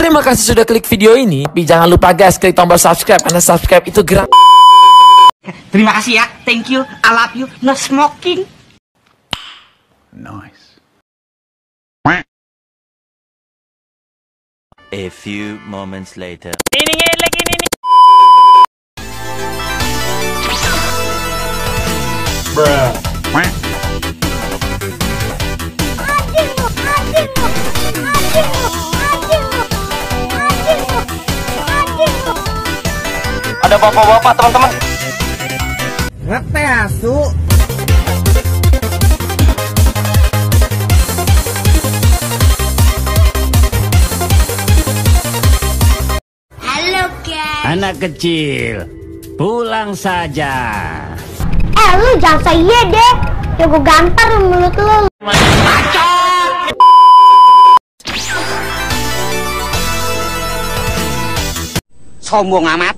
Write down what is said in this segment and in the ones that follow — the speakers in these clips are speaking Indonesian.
Terima kasih sudah klik video ini. Tapi jangan lupa guys, klik tombol subscribe karena subscribe itu gerak. Terima kasih ya, thank you, I love you, no smoking. Nice. A few moments later. Ini lagi ini. Bruh. Ada bapak-bapak teman-teman. Ngetesu. Halo guys. Anak kecil, pulang saja. Lu jangan saya deh. Ya gue gampar mulut lu. Sombong amat.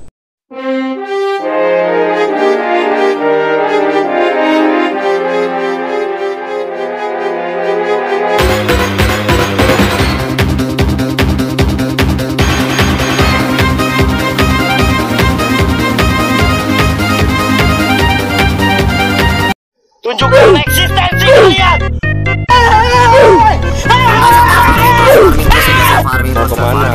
Tunjukkan eksistensi kalian. Mau kemana?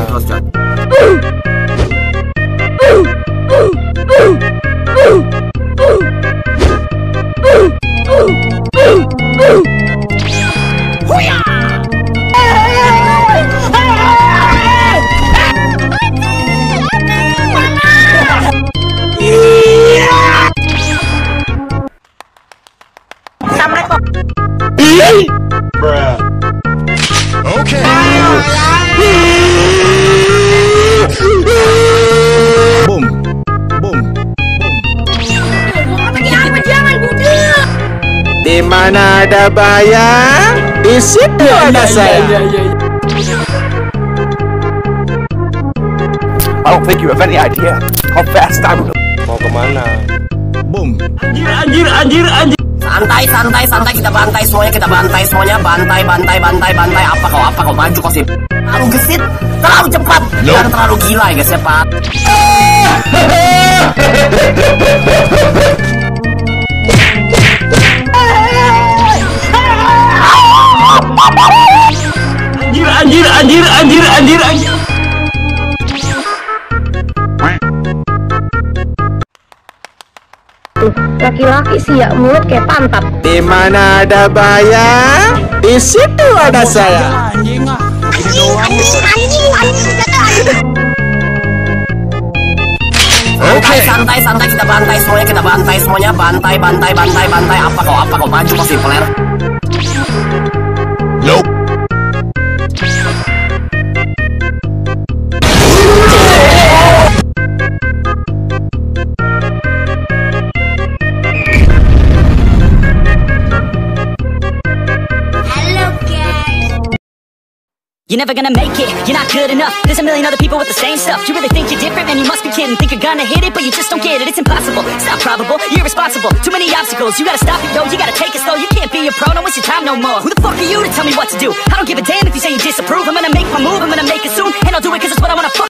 Bruh. Okay. Boom. Boom. Di mana ada bayang, di situ ada saya. I don't think you have any idea how fast I will. Mau kemana? Boom. Anjir. Santai, kita bantai semuanya, bantai. Apa kau maju kau sih? Terlalu gesit, terlalu cepat, dan terlalu gila ya guys ya Pak. Anjir. Laki-laki sih ya mulut kayak pantat. Di mana ada bayang, di situ ada saya. Anjing. Santai, kita bantai semuanya, bantai. Apa kau maju kau sih peler? Nope. You're never gonna make it, you're not good enough. There's a million other people with the same stuff. You really think you're different, man, you must be kidding. Think you're gonna hit it, but you just don't get it. It's impossible, it's not probable, you're irresponsible. Too many obstacles, you gotta stop it, yo. You gotta take it slow, you can't be a pro, don't waste your time no more. Who the fuck are you to tell me what to do? I don't give a damn if you say you disapprove. I'm gonna make my move, I'm gonna make it soon. And I'll do it cause it's what I wanna fuck